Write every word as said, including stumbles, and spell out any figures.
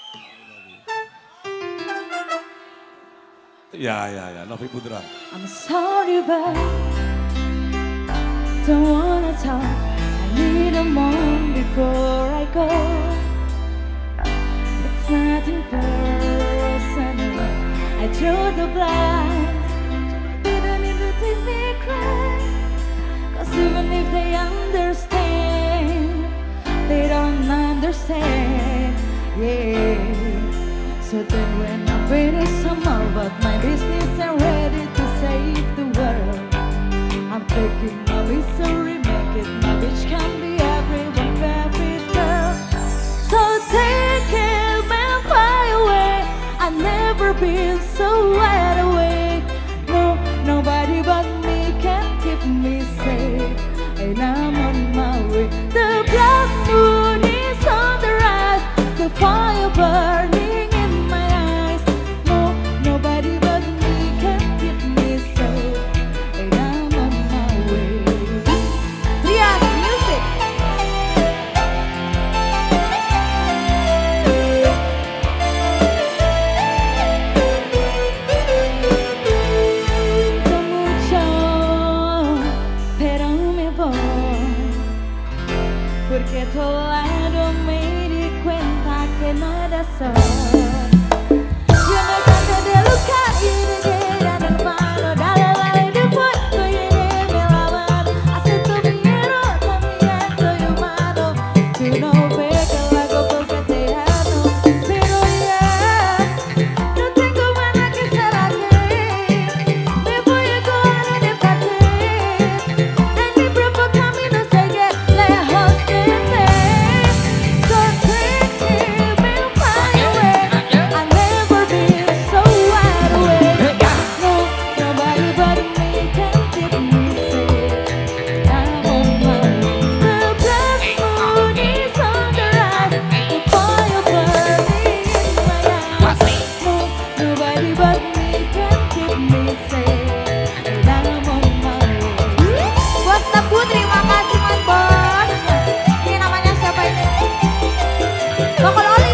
Ya, ya, ya, Novi Putra. I'm sorry but don't wanna talk. I need a moment before I go. It's nothing personal. I drew the blinds. Didn't need to take me cry. Cause even if they understand, they don't understand. Yeah. So then when I finish some more about my business, I'm ready to save the world. I'm taking my misery, make it my bitch can be everyone's favorite girl. So take it and fly away. I've never been so wide awake. No, nobody but me can keep me safe. And I'm on my way. The black moon is on the rise. The fire burning. Porque tu lado me di cuenta que no era sol. Yo me cansé de luchar y de llegar hermano. Dale, dale, después estoy en mi lavado. Acepto mi error, también soy humano. Tú no ves que lo hago porque te amo. Pero ya, no tengo nada que ser aquí. Me voy a coger de parte. En mi propio camino seguiré lejos de terima kasih Mas Bos. Ini namanya siapa ini? Bang Oli.